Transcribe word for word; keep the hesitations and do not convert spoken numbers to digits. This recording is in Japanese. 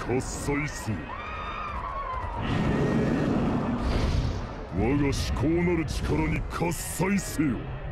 喝采せよ。我が至高なる力に喝采せよ。